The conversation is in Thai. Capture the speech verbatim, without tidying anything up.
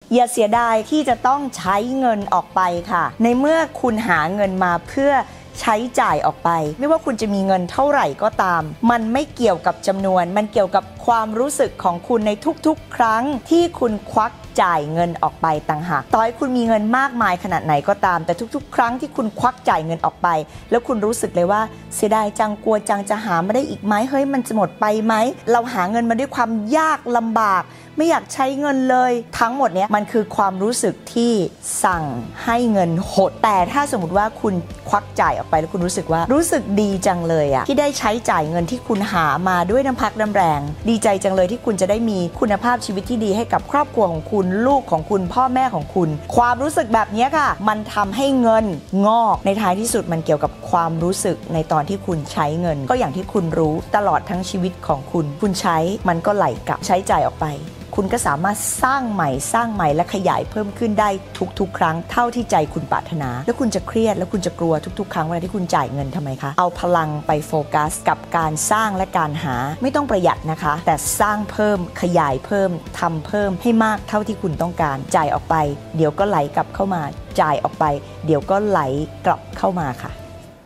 อย่าเสียดายที่จะต้องใช้เงินออกไปค่ะในเมื่อคุณหาเงินมาเพื่อใช้จ่ายออกไปไม่ว่าคุณจะมีเงินเท่าไหร่ก็ตามมันไม่เกี่ยวกับจำนวนมันเกี่ยวกับความรู้สึกของคุณในทุกๆครั้งที่คุณควักจ่ายเงินออกไปต่างหากต่อให้คุณมีเงินมากมายขนาดไหนก็ตามแต่ทุกๆครั้งที่คุณควักจ่ายเงินออกไปแล้วคุณรู้สึกเลยว่าเสียดายจังกลัวจังจะหามาได้อีกไหมเฮ้ยมันจะหมดไปไหมเราหาเงินมาด้วยความยากลำบากไม่อยากใช้เงินเลยทั้งหมดเนี้ยมันคือความรู้สึกที่สั่งให้เงินหดแต่ถ้าสมมติว่าคุณควักจ่ายออกไปแล้วคุณรู้สึกว่ารู้สึกดีจังเลยอะที่ได้ใช้จ่ายเงินที่คุณหามาด้วยน้ำพักน้ำแรงดีใจจังเลยที่คุณจะได้มีคุณภาพชีวิตที่ดีให้กับครอบครัวของคุณลูกของคุณพ่อแม่ของคุณความรู้สึกแบบนี้ค่ะมันทำให้เงินงอกในท้ายที่สุดมันเกี่ยวกับความรู้สึกในตอนที่คุณใช้เงินก็อย่างที่คุณรู้ตลอดทั้งชีวิตของคุณคุณใช้มันก็ไหลกลับใช้จ่ายออกไปคุณก็สามารถสร้างใหม่สร้างใหม่และขยายเพิ่มขึ้นได้ทุกๆครั้งเท่าที่ใจคุณปรารถนาแล้วคุณจะเครียดแล้วคุณจะกลัวทุกๆครั้งเวลาที่คุณจ่ายเงินทำไมคะเอาพลังไปโฟกัสกับการสร้างและการหาไม่ต้องประหยัดนะคะแต่สร้างเพิ่มขยายเพิ่มทำเพิ่มให้มากเท่าที่คุณต้องการจ่ายออกไปเดี๋ยวก็ไหลกลับเข้ามาจ่ายออกไปเดี๋ยวก็ไหลกลับเข้ามาค่ะ